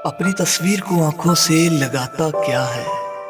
अपनी तस्वीर को आंखों से लगाता क्या है।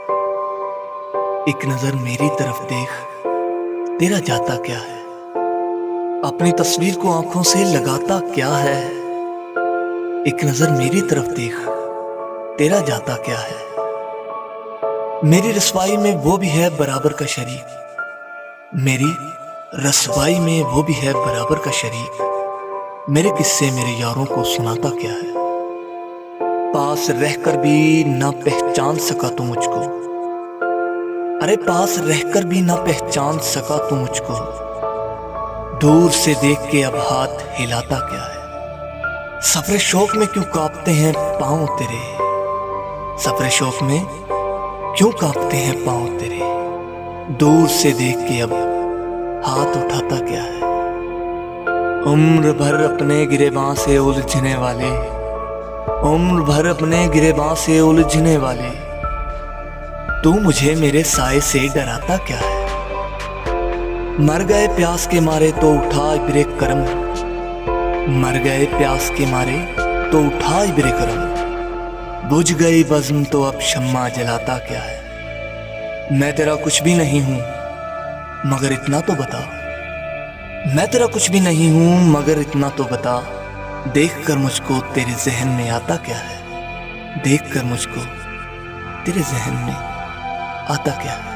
एक नजर मेरी तरफ देख, तेरा जाता क्या है। अपनी तस्वीर को आंखों से लगाता क्या है। एक नजर मेरी तरफ देख, तेरा जाता क्या है। मेरी रसवाई में वो भी है बराबर का शरीक। मेरी रसवाई में वो भी है बराबर का शरीक। मेरे किस्से मेरे यारों को सुनाता क्या है। पास रहकर भी ना पहचान सका तू मुझको। अरे पास रहकर भी ना पहचान सका तू मुझको। दूर से देख के अब हाथ हिलाता क्या है। सफरे शौक में क्यों कांपते हैं पांव तेरे। सफरे शौक में क्यों कांपते हैं पांव तेरे। दूर से देख के अब हाथ उठाता क्या है। उम्र भर अपने गिरेबां से उलझने वाले, उम्र भर अपने गिरेबां से उलझने वाले, तू मुझे मेरे साए से डराता क्या है। मर गए प्यास के मारे तो उठा इब्रे करम। मर गए प्यास के मारे तो उठा इब्रे करम। बुझ गई बज़्म तो अब शम्मा जलाता क्या है। मैं तेरा कुछ भी नहीं हूं मगर इतना तो बता। मैं तेरा कुछ भी नहीं हूं मगर इतना तो बता। देख कर मुझको तेरे जहन में आता क्या है। देख कर मुझको तेरे जहन में आता क्या है।